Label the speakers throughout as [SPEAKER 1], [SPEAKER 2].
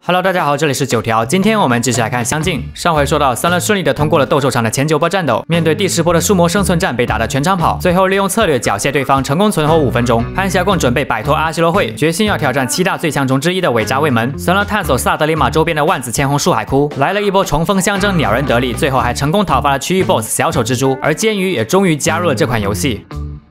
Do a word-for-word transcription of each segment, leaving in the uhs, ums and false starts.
[SPEAKER 1] Hello， 大家好，这里是九条。今天我们继续来看相近。上回说到，三乐顺利的通过了斗兽场的前九波战斗，面对第十波的树魔生存战被打得全场跑，最后利用策略缴械对方，成功存活五分钟。潘霞共准备摆脱阿修罗会，决心要挑战七大最强中之一的尾扎卫门。三乐探索萨德里玛周边的万紫千红树海窟，来了一波重逢相争，鸟人得利，最后还成功讨伐了区域 BOSS 小丑蜘蛛，而剑鱼也终于加入了这款游戏。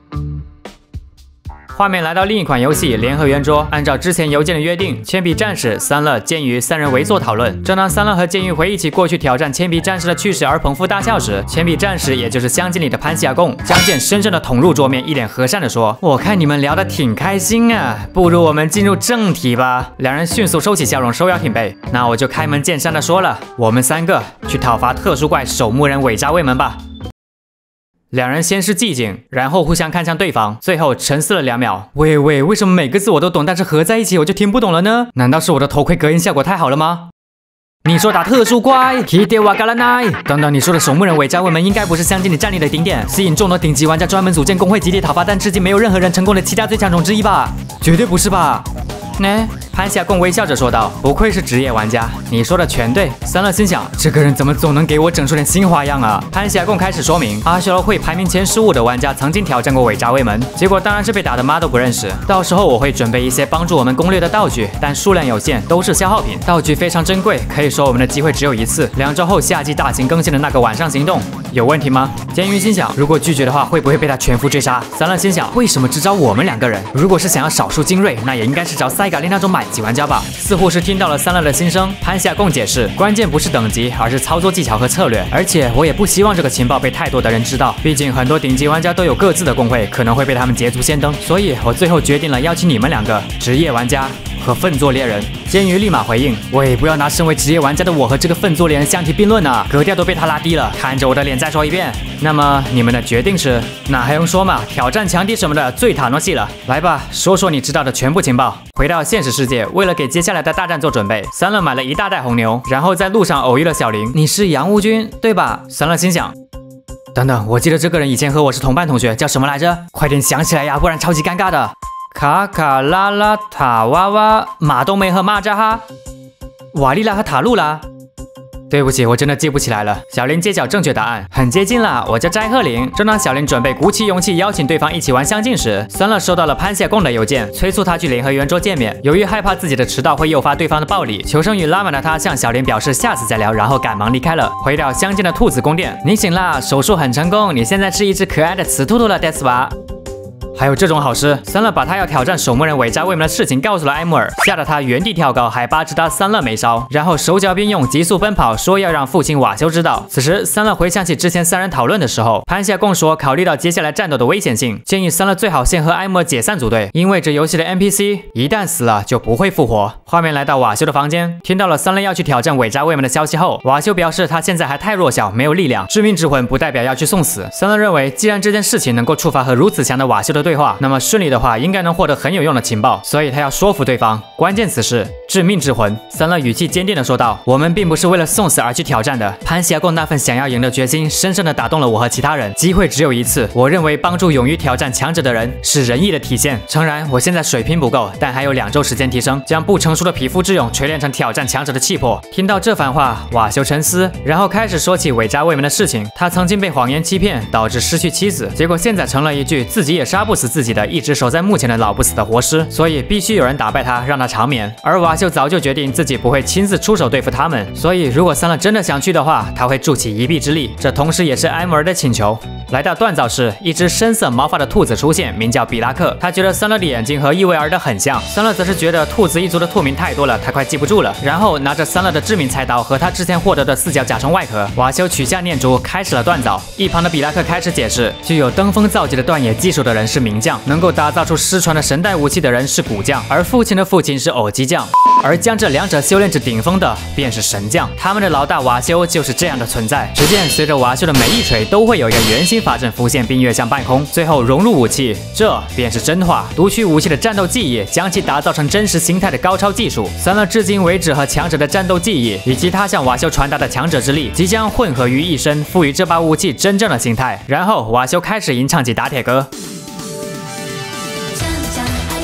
[SPEAKER 1] 画面来到另一款游戏《联合圆桌》，按照之前邮件的约定，铅笔战士、三乐、剑鱼三人围坐讨论。正当三乐和剑鱼回忆起过去挑战铅笔战士的趣事而捧腹大笑时，铅笔战士也就是相近里的潘西亚贡将剑深深的捅入桌面，一脸和善的说：“我看你们聊得挺开心啊，不如我们进入正题吧。”两人迅速收起笑容，收腰挺背。那我就开门见山的说了，我们三个去讨伐特殊怪守墓人尾扎卫门吧。 两人先是寂静，然后互相看向对方，最后沉思了两秒。喂喂，为什么每个字我都懂，但是合在一起我就听不懂了呢？难道是我的头盔隔音效果太好了吗？你说打特殊怪 ，Hide wa gala nai。等等，你说的守墓人尾扎卫门应该不是相近里战力的顶点，吸引众多顶级玩家专门组建工会集体讨伐，但至今没有任何人成功的七大最强种之一吧？绝对不是吧？ 呢，潘夏贡微笑着说道：“不愧是职业玩家，你说的全对。”三乐心想，这个人怎么总能给我整出点新花样啊？潘夏贡开始说明，阿修罗会排名前十五的玩家曾经挑战过尾扎卫门，结果当然是被打的妈都不认识。到时候我会准备一些帮助我们攻略的道具，但数量有限，都是消耗品，道具非常珍贵，可以说我们的机会只有一次。两周后夏季大型更新的那个晚上行动，有问题吗？监狱心想，如果拒绝的话，会不会被他全副追杀？三乐心想，为什么只找我们两个人？如果是想要少数精锐，那也应该是找塞嘎利那种满级玩家吧。似乎是听到了三乐的心声，潘夏贡解释，关键不是等级，而是操作技巧和策略。而且我也不希望这个情报被太多的人知道，毕竟很多顶级玩家都有各自的工会，可能会被他们捷足先登。所以我最后决定了邀请你们两个职业玩家和粪作猎人。监狱立马回应，喂，不要拿身为职业玩家的我和这个粪作猎人相提并论啊，格调都被他拉低了。看着我的脸再说一遍。那么你们的决定是？那还用说嘛，挑战强敌什么的最塔诺系了。来吧，说说你知道的全部情报。回到现实世界，为了给接下来的大战做准备，三乐买了一大袋红牛，然后在路上偶遇了小林。你是杨无君对吧？三乐心想。 等等，我记得这个人以前和我是同班同学，叫什么来着？快点想起来呀，不然超级尴尬的。卡卡拉拉塔哇哇，马冬梅和蚂蚱哈，瓦利拉和塔露拉。对不起，我真的记不起来了。小林揭晓正确答案，很接近了，我叫斋鹤林。正当小林准备鼓起勇气邀请对方一起玩相近时，三乐收到了潘夏贡的邮件，催促他去联合圆桌见面。由于害怕自己的迟到会诱发对方的暴力，求生欲拉满的他向小林表示下次再聊，然后赶忙离开了。回到相近的兔子宫殿，你醒啦，手术很成功，你现在是一只可爱的雌兔兔了，对吧？ 还有这种好事，三乐把他要挑战守墓人尾扎卫门的事情告诉了埃姆尔，吓得他原地跳高，海拔直达三乐没烧，然后手脚并用，急速奔跑，说要让父亲瓦修知道。此时，三乐回想起之前三人讨论的时候，潘夏贡说，考虑到接下来战斗的危险性，建议三乐最好先和埃姆尔解散组队，因为这游戏的 N P C 一旦死了就不会复活。画面来到瓦修的房间，听到了三乐要去挑战尾扎卫门的消息后，瓦修表示他现在还太弱小，没有力量，致命之魂不代表要去送死。三乐认为，既然这件事情能够触发和如此强的瓦修的对话，那么顺利的话，应该能获得很有用的情报，所以他要说服对方。关键词是致命之魂。三乐语气坚定的说道：“我们并不是为了送死而去挑战的。”潘霞贡那份想要赢的决心，深深的打动了我和其他人。机会只有一次，我认为帮助勇于挑战强者的人是仁义的体现。诚然，我现在水平不够，但还有两周时间提升，将不成熟的匹夫之勇锤炼成挑战强者的气魄。听到这番话，瓦修沉思，然后开始说起尾扎卫门的事情。他曾经被谎言欺骗，导致失去妻子，结果现在成了一句自己也杀不死自己的一直守在墓前的老不死的活尸，所以必须有人打败他，让他长眠。而瓦修早就决定自己不会亲自出手对付他们，所以如果三乐真的想去的话，他会助起一臂之力。这同时也是埃姆尔的请求。来到锻造室，一只深色毛发的兔子出现，名叫比拉克。他觉得三乐的眼睛和伊维尔的很像，三乐则是觉得兔子一族的兔名太多了，他快记不住了。然后拿着三乐的致命菜刀和他之前获得的四角甲虫外壳，瓦修取下念珠，开始了锻造。一旁的比拉克开始解释，具有登峰造极的断野技术的人是名将，能够打造出失传的神代武器的人是古将，而父亲的父亲是偶机将，而将这两者修炼至顶峰的便是神将。他们的老大瓦修就是这样的存在。只见随着瓦修的每一锤都会有一个圆形法阵浮现并跃向半空，最后融入武器，这便是真化。读取武器的战斗记忆，将其打造成真实形态的高超技术。三乐至今为止和强者的战斗记忆，以及他向瓦修传达的强者之力，即将混合于一身，赋予这把武器真正的形态。然后瓦修开始吟唱起打铁歌。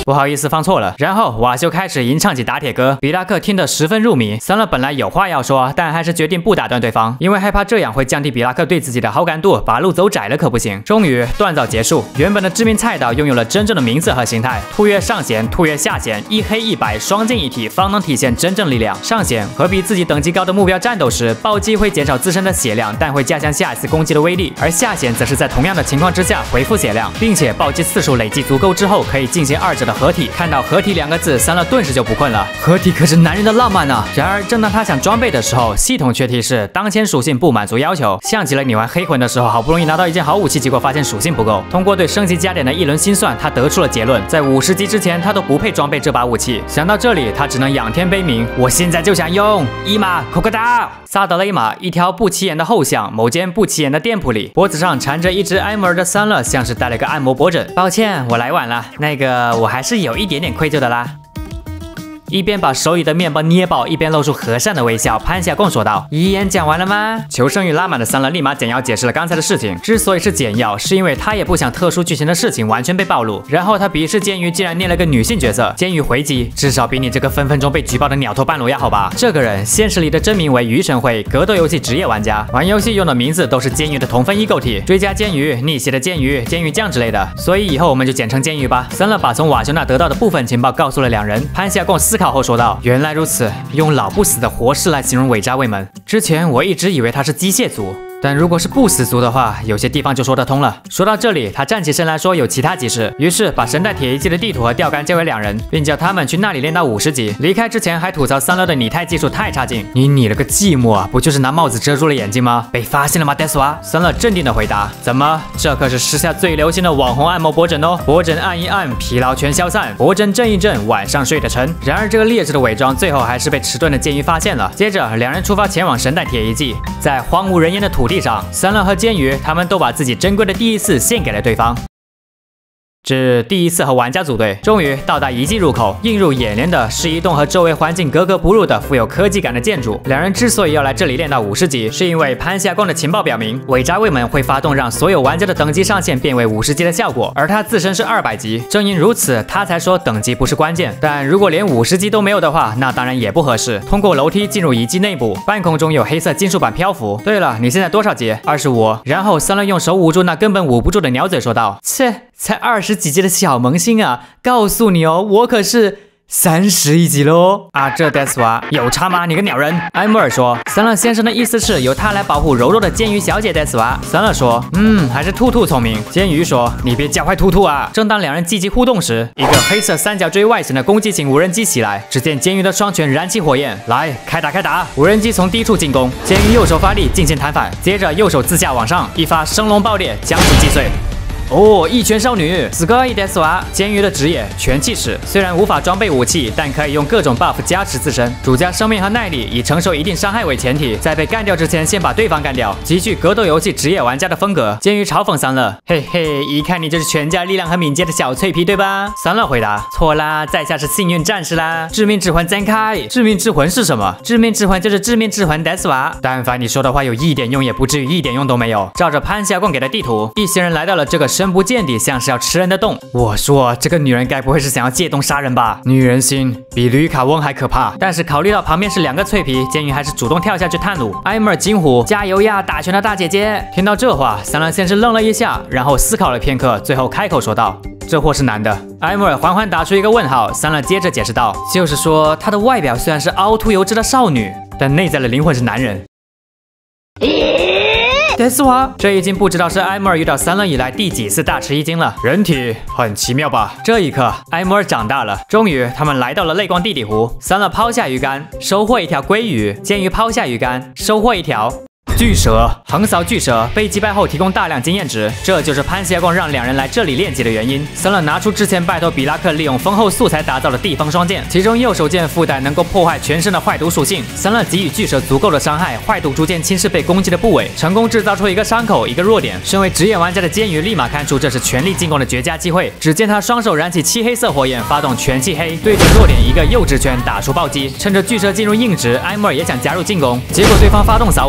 [SPEAKER 1] 不好意思，放错了。然后瓦修开始吟唱起打铁歌，比拉克听得十分入迷。三乐本来有话要说，但还是决定不打断对方，因为害怕这样会降低比拉克对自己的好感度，把路走窄了可不行。终于锻造结束，原本的致命菜刀拥有了真正的名字和形态。突跃上弦，突跃下弦，一黑一白，双剑一体，方能体现真正力量。上弦和比自己等级高的目标战斗时，暴击会减少自身的血量，但会加强下一次攻击的威力；而下弦则是在同样的情况之下回复血量，并且暴击次数累计足够之后，可以进行二者的合体。看到合体两个字，三乐顿时就不困了。合体可是男人的浪漫啊！然而，正当他想装备的时候，系统却提示当前属性不满足要求，像极了你玩黑魂的时候，好不容易拿到一件好武器，结果发现属性不够。通过对升级加点的一轮心算，他得出了结论：在五十级之前，他都不配装备这把武器。想到这里，他只能仰天悲鸣：我现在就想用伊玛库克达！萨德雷玛，一条不起眼的后巷，某间不起眼的店铺里，脖子上缠着一只艾摩尔的三乐，像是戴了个按摩脖枕。抱歉，我来晚了，那个我还是有一点点愧疚的啦。一边把手里的面包捏爆，一边露出和善的微笑。潘夏贡说道：“遗言讲完了吗？”求生欲拉满的三乐立马简要解释了刚才的事情。之所以是简要，是因为他也不想特殊剧情的事情完全被暴露。然后他鄙视剑鱼竟然捏了个女性角色。剑鱼回击：“至少比你这个分分钟被举报的鸟头半裸要好吧？”这个人现实里的真名为于晨辉，格斗游戏职业玩家，玩游戏用的名字都是剑鱼的同分异构体，追加剑鱼、逆袭的剑鱼、剑鱼酱之类的。所以以后我们就简称剑鱼吧。三乐把从瓦修那得到的部分情报告诉了两人。潘夏贡思考后说道：“原来如此，用老不死的活尸来形容伪扎卫门。之前我一直以为他是机械族。”但如果是不死族的话，有些地方就说得通了。说到这里，他站起身来说有其他急事，于是把神代铁一季的地图和钓竿交给两人，并叫他们去那里练到五十级。离开之前还吐槽三乐的拟态技术太差劲。你拟了个寂寞啊，不就是拿帽子遮住了眼睛吗？被发现了吗，戴斯瓦？三乐镇定的回答：怎么，这可是时下最流行的网红按摩脖枕哦，脖枕按一按，疲劳全消散；脖枕震一震，晚上睡得沉。然而这个劣质的伪装最后还是被迟钝的剑鱼发现了。接着两人出发前往神代铁一季，在荒无人烟的土地上，三乐和剑鱼他们都把自己珍贵的第一次献给了对方。至第一次和玩家组队，终于到达遗迹入口。映入眼帘的是一栋和周围环境格格不入的富有科技感的建筑。两人之所以要来这里练到五十级，是因为潘夏贡的情报表明，伪扎卫门会发动让所有玩家的等级上限变为五十级的效果，而他自身是二百级。正因如此，他才说等级不是关键。但如果连五十级都没有的话，那当然也不合适。通过楼梯进入遗迹内部，半空中有黑色金属板漂浮。对了，你现在多少级？二十五。然后三乐用手捂住那根本捂不住的鸟嘴，说道：“切。”才二十几级的小萌新啊！告诉你哦，我可是三十一级喽！啊，这戴斯瓦有差吗？你个鸟人！埃莫尔说，三乐先生的意思是由他来保护柔弱的剑鱼小姐戴斯瓦。三乐说，嗯，还是兔兔聪明。剑鱼说，你别教坏兔兔啊！正当两人积极互动时，一个黑色三角锥外形的攻击型无人机袭来，只见剑鱼的双拳燃起火焰，来，开打开打！无人机从低处进攻，剑鱼右手发力进行弹反，接着右手自下往上，一发升龙爆裂将其击碎。哦，一拳少女，死个一代斯瓦。剑鱼的职业拳气使，虽然无法装备武器，但可以用各种 buff 加持自身，主加生命和耐力，以承受一定伤害为前提，在被干掉之前先把对方干掉，极具格斗游戏职业玩家的风格。剑鱼嘲讽三乐，嘿嘿，一看你就是全家力量和敏捷的小脆皮，对吧？三乐回答，错啦，在下是幸运战士啦。致命之魂展开，致命之魂是什么？致命之魂就是致命之魂戴斯瓦。但凡你说的话有一点用，也不至于一点用都没有。照着潘夏贡给的地图，一行人来到了这个深不见底，像是要吃人的洞。我说，这个女人该不会是想要借洞杀人吧？女人心比吕卡翁还可怕。但是考虑到旁边是两个脆皮，剑鱼还是主动跳下去探路。艾默尔惊呼：“加油呀，打拳的大姐姐！”听到这话，三郎先是愣了一下，然后思考了片刻，最后开口说道：“这货是男的。”艾默尔缓缓打出一个问号。三郎接着解释道：“就是说，她的外表虽然是凹凸有致的少女，但内在的灵魂是男人。”戴斯瓦，这已经不知道是埃莫尔遇到三乐以来第几次大吃一惊了。人体很奇妙吧？这一刻，埃莫尔长大了。终于，他们来到了泪光地底湖。三乐抛下鱼竿，收获一条鲑鱼；剑鱼抛下鱼竿，收获一条巨蛇。横扫巨蛇，被击败后提供大量经验值，这就是潘夏贡让两人来这里练级的原因。三乐拿出之前拜托比拉克利用丰厚素材打造的地方双剑，其中右手剑附带能够破坏全身的坏毒属性。三乐给予巨蛇足够的伤害，坏毒逐渐侵蚀被攻击的部位，成功制造出一个伤口，一个弱点。身为职业玩家的剑鱼立马看出这是全力进攻的绝佳机会。只见他双手燃起漆黑色火焰，发动全气黑，对着弱点一个右直拳打出暴击。趁着巨蛇进入硬直，埃莫尔也想加入进攻，结果对方发动扫尾，千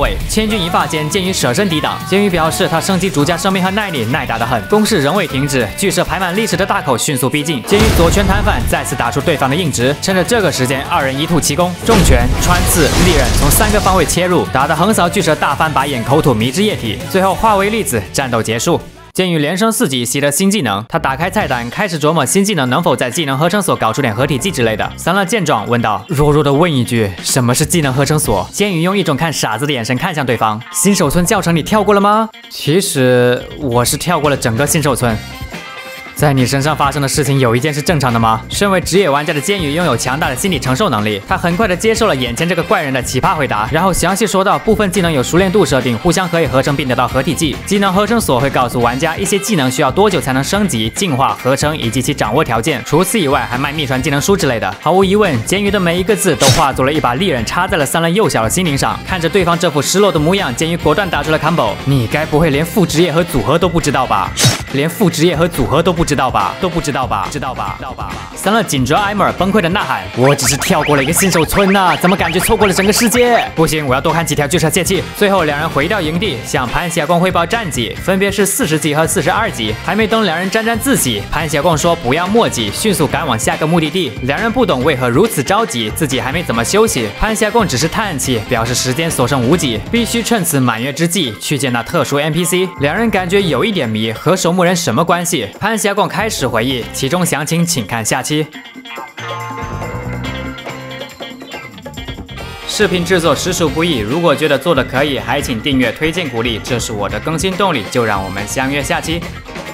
[SPEAKER 1] 千钧一发间，剑鱼舍身抵挡。剑鱼表示他升级主家生命和耐力，耐打得很，攻势仍未停止。巨蛇排满利齿的大口迅速逼近，剑鱼左拳弹反，再次打出对方的硬直。趁着这个时间，二人一吐奇功，重拳、穿刺、利刃从三个方位切入，打得横扫巨蛇大翻白眼，口吐迷之液体，最后化为粒子，战斗结束。剑鱼连升四级，习得新技能。他打开菜单，开始琢磨新技能能否在技能合成所搞出点合体技之类的。三乐见状问道：“弱弱的问一句，什么是技能合成所？”剑鱼用一种看傻子的眼神看向对方。新手村教程你跳过了吗？其实我是跳过了整个新手村。在你身上发生的事情有一件是正常的吗？身为职业玩家的剑鱼拥有强大的心理承受能力，他很快的接受了眼前这个怪人的奇葩回答，然后详细说到部分技能有熟练度设定，互相可以合成并得到合体技。技能合成所会告诉玩家一些技能需要多久才能升级、进化、合成以及其掌握条件。除此以外，还卖秘传技能书之类的。毫无疑问，剑鱼的每一个字都化作了一把利刃，插在了三人幼小的心灵上。看着对方这副失落的模样，剑鱼果断打出了 combo。你该不会连副职业和组合都不知道吧？连副职业和组合都不知道吧？都不知道吧？知道吧？知道吧？三乐紧着埃默尔崩溃的呐喊：“我只是跳过了一个新手村呐、啊，怎么感觉错过了整个世界？不行，我要多看几条巨蛇泄气。”最后两人回到营地，向潘霞光汇报战绩，分别是四十级和四十二级。还没等两人沾沾自喜，潘霞光说不要墨迹，迅速赶往下个目的地。两人不懂为何如此着急，自己还没怎么休息。潘霞光只是叹气，表示时间所剩无几，必须趁此满月之际去见那特殊 N P C。两人感觉有一点迷，和守墓人什么关系？潘霞光开始回忆，其中详情请看下期。视频制作实属不易，如果觉得做的可以，还请订阅、推荐、鼓励，这是我的更新动力。就让我们相约下期。